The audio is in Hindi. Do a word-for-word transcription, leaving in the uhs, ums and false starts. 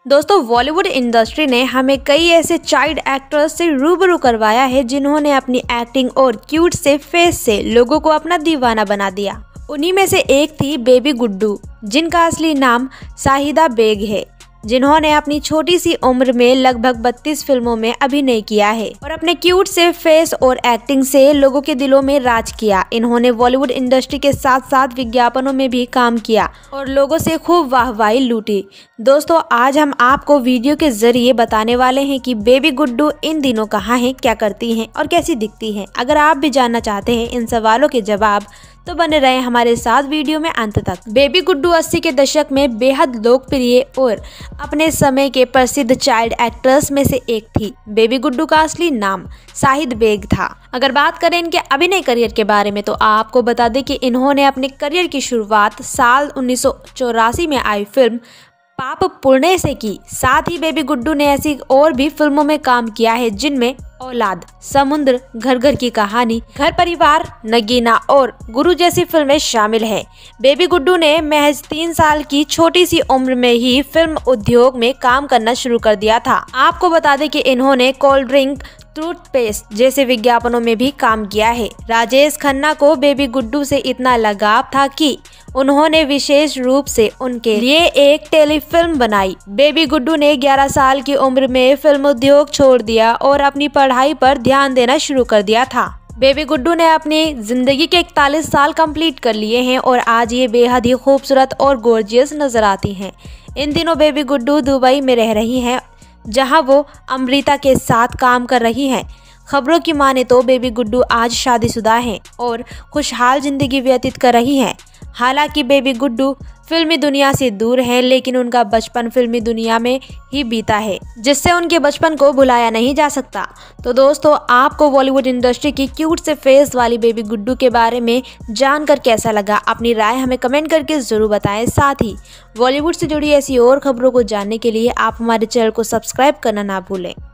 दोस्तों, बॉलीवुड इंडस्ट्री ने हमें कई ऐसे चाइल्ड एक्टर्स से रूबरू करवाया है जिन्होंने अपनी एक्टिंग और क्यूट से फेस से लोगों को अपना दीवाना बना दिया। उन्हीं में से एक थी बेबी गुड्डू, जिनका असली नाम शाहिदा बेग है, जिन्होंने अपनी छोटी सी उम्र में लगभग बत्तीस फिल्मों में अभिनय किया है और अपने क्यूट से फेस और एक्टिंग से लोगों के दिलों में राज किया। इन्होंने बॉलीवुड इंडस्ट्री के साथ साथ विज्ञापनों में भी काम किया और लोगों से खूब वाहवाही लूटी। दोस्तों, आज हम आपको वीडियो के जरिए बताने वाले हैं कि बेबी गुड्डू इन दिनों कहाँ है, क्या करती हैं और कैसी दिखती हैं। अगर आप भी जानना चाहते हैं इन सवालों के जवाब तो बने रहें हमारे साथ वीडियो में अंत तक। बेबी गुड्डू अस्सी के दशक में बेहद लोकप्रिय और अपने समय के प्रसिद्ध चाइल्ड एक्ट्रेस में से एक थी। बेबी गुड्डू का असली नाम शाहिद बेग था। अगर बात करें इनके अभिनय करियर के बारे में तो आपको बता दें कि इन्होंने अपने करियर की शुरुआत साल उन्नीस सौ चौरासी में आई फिल्म पाप पुण्य से की। साथ ही बेबी गुड्डू ने ऐसी और भी फिल्मों में काम किया है जिनमें औलाद, समुद्र, घर घर की कहानी, घर परिवार, नगीना और गुरु जैसी फिल्में शामिल हैं। बेबी गुड्डू ने महज तीन साल की छोटी सी उम्र में ही फिल्म उद्योग में काम करना शुरू कर दिया था। आपको बता दें कि इन्होंने कोल्ड ड्रिंक, टूथपेस्ट जैसे विज्ञापनों में भी काम किया है। राजेश खन्ना को बेबी गुड्डू से इतना लगाव था कि उन्होंने विशेष रूप से उनके लिए एक टेलीफिल्म बनाई। बेबी गुड्डू ने ग्यारह साल की उम्र में फिल्म उद्योग छोड़ दिया और अपनी पढ़ाई पर ध्यान देना शुरू कर दिया था। बेबी गुड्डू ने अपनी जिंदगी के इकतालीस साल कंप्लीट कर लिए हैं और आज ये बेहद ही खूबसूरत और गॉर्जियस नजर आती हैं। इन दिनों बेबी गुड्डू दुबई में रह रही हैं, जहां वो अमृता के साथ काम कर रही हैं। खबरों की माने तो बेबी गुड्डू आज शादीशुदा हैं और खुशहाल जिंदगी व्यतीत कर रही हैं। हालांकि बेबी गुड्डू फिल्मी दुनिया से दूर है, लेकिन उनका बचपन फिल्मी दुनिया में ही बीता है, जिससे उनके बचपन को भुलाया नहीं जा सकता। तो दोस्तों, आपको बॉलीवुड इंडस्ट्री की क्यूट से फेस वाली बेबी गुड्डू के बारे में जानकर कैसा लगा? अपनी राय हमें कमेंट करके ज़रूर बताएं। साथ ही बॉलीवुड से जुड़ी ऐसी और खबरों को जानने के लिए आप हमारे चैनल को सब्सक्राइब करना ना भूलें।